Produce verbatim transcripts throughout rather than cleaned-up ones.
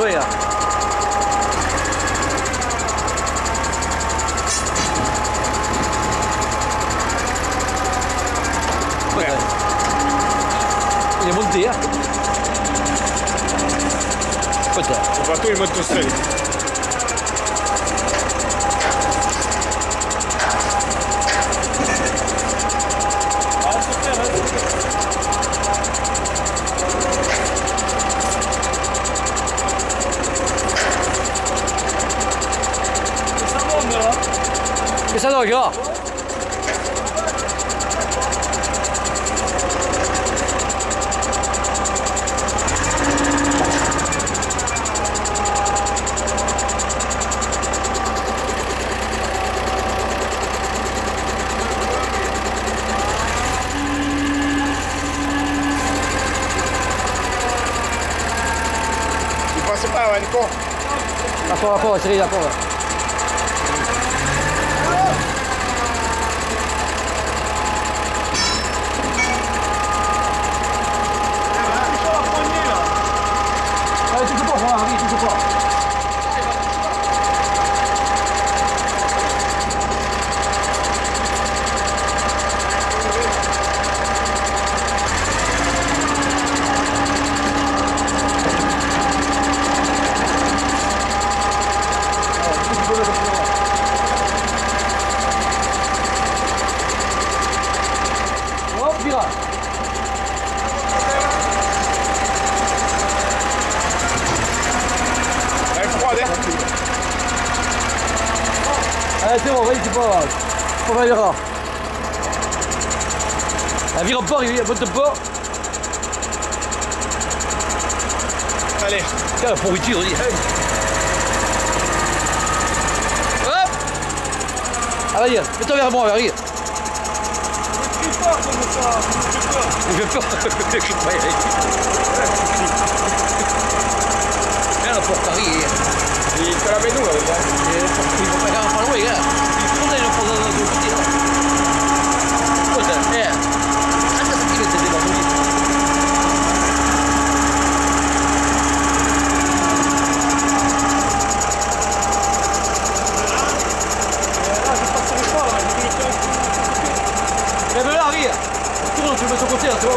sauver là. Ouais. Il est monté hein. Peut-être. Le bateau il monte tout seul. Che sa no, io? Il passe pas, Nico. La porra, la porra, Cyril, la porra. Allez, c'est bon, vas-y, c'est pas grave. On va y aller. La vire en port, il y a bonne de port. Allez. Tiens, la pourriture, on dit. Hop. Allez, mets-toi vers moi, vers Je suis fort comme ça. Je fais peur. Je suis pas allé. Viens, la porte arrive. Il te la met nous là, déjà. Il va pas faire un loin, gars. Il faut aller prendre un autre côté là. Putain, merde. Ah, ça c'est qui le T D là, oui. Lève là, arrive. Tourne, tu le mets sur le côté là, tu vois.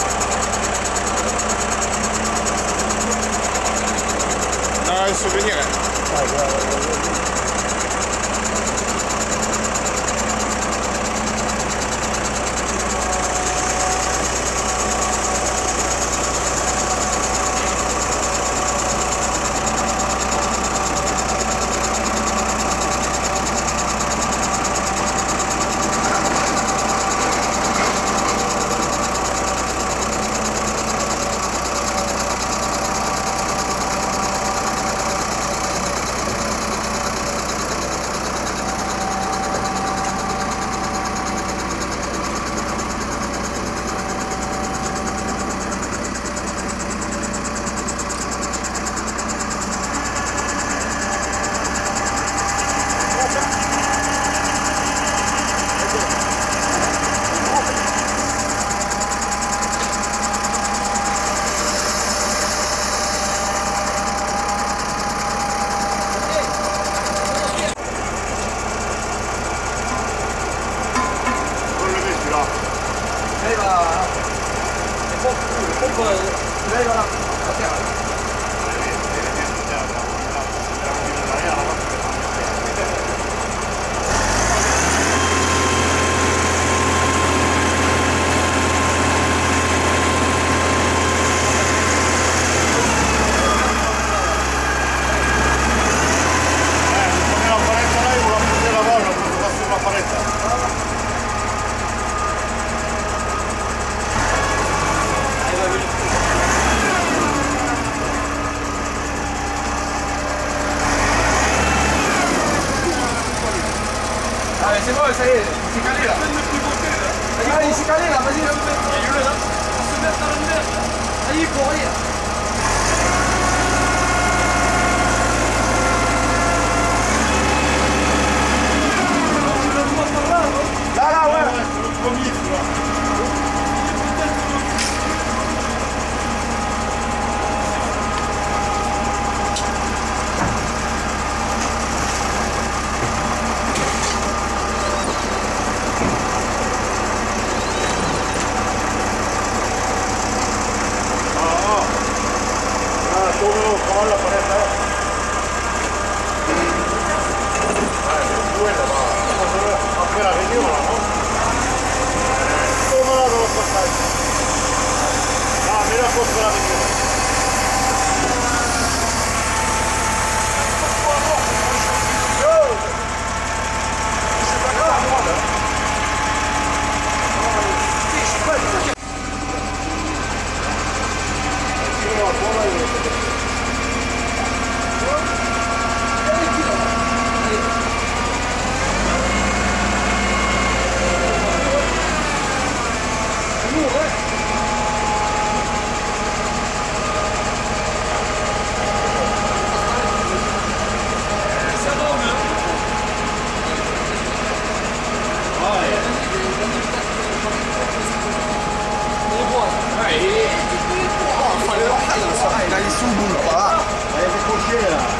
Non, un souvenir. Hein. Ah, ouais, ouais, ouais. C'est bon, ça y est, c'est calé là. Ah, il s'est calé là, vas-y. On se met dans le mer. Allez, il faut rire. Là, là, ouais. C'est le premier, tu vois. la pared là. Ouais, c'est buena, va. Après la réunion, là, non? Toma là dans le passage. Ah, mets la contre la réunion. Ah, il a les sous-boules là-bas. Il est décoché là.